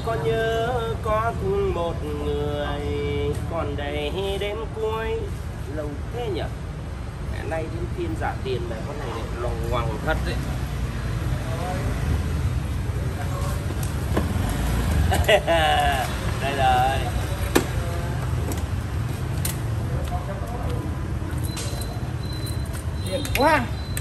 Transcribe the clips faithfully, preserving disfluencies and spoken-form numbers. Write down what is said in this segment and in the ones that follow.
có nhớ có thương một người còn đầy đêm cuối lâu thế nhỉ. Nay đến phiên giả tiền này, con này lòng ngoằng thật đấy. Đây rồi. Điên quá.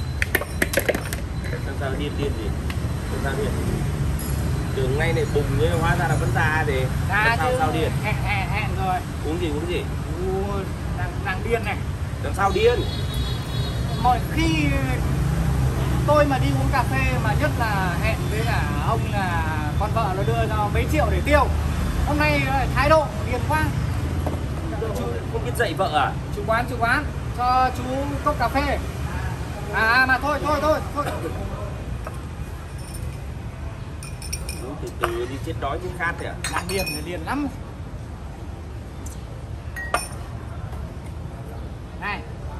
Sao sao điên điên gì? Sao sao điên? Tưởng ngay này bùng như hóa ra là vẫn già thì Ra sao chứ. sao điên? Hẹn hẹn hẹn rồi. Uống gì uống gì? Ui, đang đang điên này. Làm sao điên? Mọi khi tôi mà đi uống cà phê mà nhất là hẹn với cả ông là con vợ nó đưa cho mấy triệu để tiêu. Hôm nay thái độ điên quá. Chú không biết dạy vợ à? Chú quán chú quán cho chú cốc cà phê. À mà thôi thôi thôi thôi. Uống từ từ đi, chết đói chết khát kìa. Đang điên thì điên lắm. Này.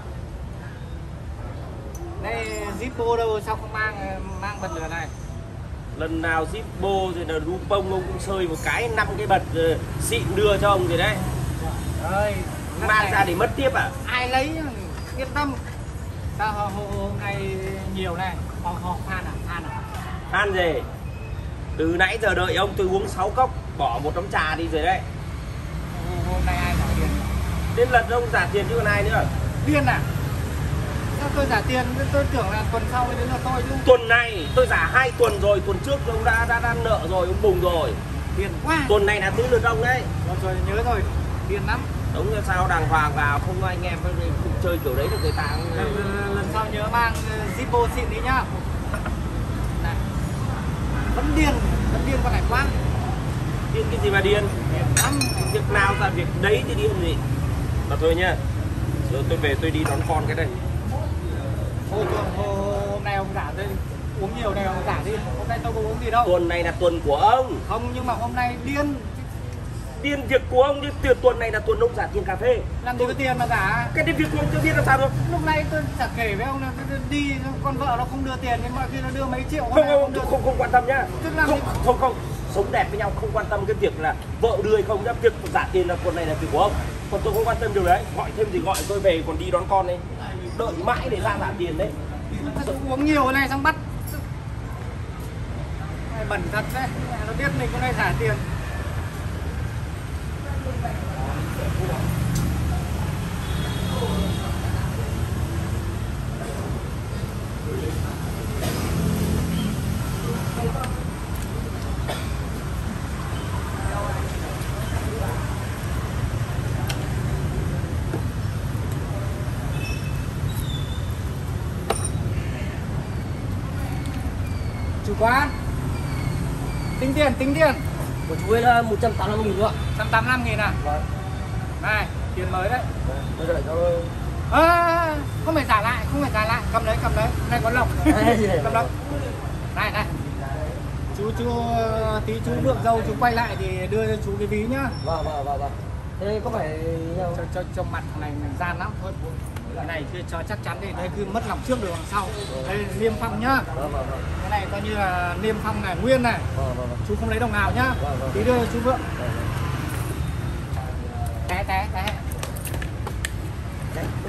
Đây Zippo đâu sao không mang mang bật lửa này. Lần nào Zippo rồi là đu bông ông cũng sơi một cái năm cái bật xịn đưa cho ông rồi đấy. Ơi, mang ra để mất tiếp à? Ai lấy yên tâm. Sao hôm, hôm nay nhiều này, họ họ than à, than à. Than gì? Từ nãy giờ đợi ông tôi uống sáu cốc, bỏ một tấm trà đi rồi đấy. Hôm nay ai trả tiền? Đến lần ông trả tiền chứ còn ai nữa. Điên à? Sao tôi trả tiền, tôi tưởng là tuần sau đến là tôi chứ. Tuần này tôi trả hai tuần rồi, tuần trước ông đã đã, đã nợ rồi, ông bùng rồi. Điên quá. Tuần này là tới lượt ông đấy. Rồi, rồi nhớ rồi, điên lắm. Đúng là sao đàng hoàng vào, không có anh em không chơi kiểu đấy được người ta. Lần, lần sau nhớ mang Zippo xịn đi nhá. Này. Vẫn điên, vẫn điên con này quá. Điên cái gì mà điên? Điên lắm. Việc nào ra việc đấy thì điên gì. Mà thôi nhá. Rồi tôi về tôi đi đón con cái đây. Thôi, thôi, hôm nay ông giả đây uống nhiều này ông giả đi. Hôm nay tôi có uống gì đâu. Tuần này là tuần của ông. Không, nhưng mà hôm nay điên. Điên việc của ông chứ tiền tuần này là tuần ông trả tiền cà phê. Làm gì có tiền mà giả. Cái việc của ông chưa biết làm sao đâu. Lúc nay tôi chả kể với ông là đi con vợ nó không đưa tiền nhưng mà khi nó đưa mấy triệu Không không, không, đưa... không không quan tâm nhá. Làm không, gì... không không sống đẹp với nhau không quan tâm cái việc là vợ đưa hay không nhá. Việc trả tiền là tuần này là việc của ông. Còn tôi không quan tâm điều đấy. Gọi thêm gì gọi, tôi về còn đi đón con đấy. Đợi mãi để ra trả tiền đấy. Tôi uống nhiều cái này xong bắt này bẩn thật đấy. Nó biết mình con này trả tiền. Chủ quán tính tiền, tính tiền của chú ấy là một trăm tám mươi lăm nghìn nữa. một trăm tám mươi lăm nghìn à? Vâng. Này, tiền mới đấy. Tôi đợi cho À, không phải trả lại, không phải trả lại, cầm đấy, cầm đấy, này có lộc. Cầm lộc. Này, này. Chú chú tí chú được dâu chú quay lại thì đưa cho chú cái ví nhá. Vâng vâng vâng vâng. Thế có phải cho cho cho mặt này mình gian lắm thôi. Cái này cứ cho chắc chắn thì đây cứ mất lòng trước được đằng sau. Đây niêm phong nhá. Vâng vâng vâng. Cái này coi như là niêm phong này nguyên này. Vâng vâng vâng. Chú không lấy đồng nào nhá. Vâng vâng. Tí đưa cho chú Vượng. Vâng vâng. Té té té. Đấy. Ừ.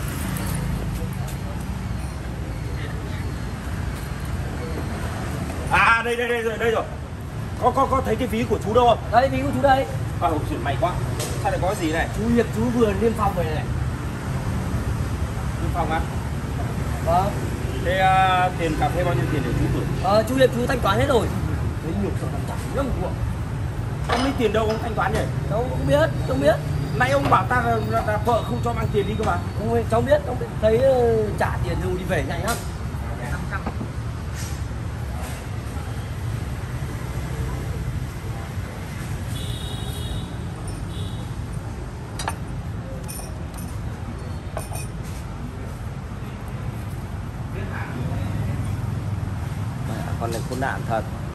À đây đây đây rồi đây rồi. Có có có thấy cái ví của chú đâu không? Đấy ví của chú đây. À chuyện may quá. Sao lại có gì này? Chú Hiệp chú vừa niêm phong về này. Niêm phong á? Vâng. Thế uh, tiền cà phê bao nhiêu tiền để chú gửi? Ờ, chú Hiệp chú thanh toán hết rồi. Đấy nhiều sợ làm chẳng lắm của. Ông lấy tiền đâu ông thanh toán nhỉ? Cháu không biết, không biết. Nãy ông bảo ta là, là, là vợ không cho mang tiền đi cơ mà. Không, cháu biết, cháu biết. Thấy uh, trả tiền rồi đi về nhanh lắm. Con này khốn nạn thật.